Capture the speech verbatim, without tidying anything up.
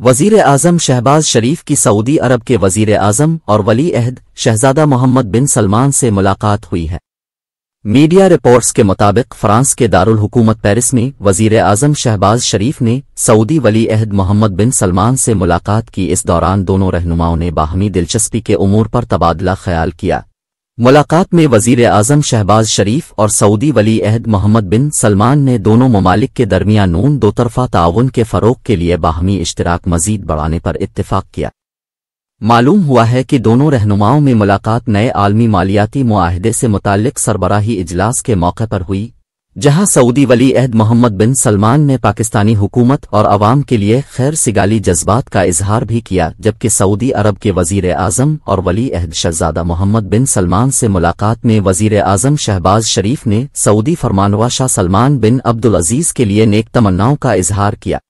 وزیر اعظم شہباز شریف کی سعودی عرب کے وزیر اعظم اور ولی عہد شہزادہ محمد بن سلمان سے ملاقات ہوئی ہے۔ میڈیا رپورٹس کے مطابق فرانس کے دارالحکومت پیرس میں وزیر اعظم شہباز شریف نے سعودی ولی عہد محمد بن سلمان سے ملاقات کی۔ اس دوران دونوں رہنماؤں نے باہمی دلچسپی کے امور پر تبادلہ خیال کیا۔ ملاقات میں وزیر اعظم شہباز شریف اور سعودی ولی عہد محمد بن سلمان نے دونوں ممالک کے درمیان نون دو طرفہ تعاون کے فروغ کے لیے باہمی اشتراک مزید بڑھانے پر اتفاق کیا۔ معلوم ہوا ہے کہ دونوں رہنماؤں میں ملاقات نئے عالمی مالیاتی معاہدے سے متعلق سربراہی اجلاس کے موقع پر ہوئی، جہاں سعودی ولی عہد محمد بن سلمان نے پاکستانی حکومت اور عوام کے لیے خیر سگالی جذبات کا اظہار بھی کیا، جبکہ سعودی عرب کے وزیر اعظم اور ولی عہد شہزادہ محمد بن سلمان سے ملاقات میں وزیر اعظم شہباز شریف نے سعودی فرمانروا شاہ سلمان بن عبدالعزیز کے لیے نیک تمناؤں کا اظہار کیا۔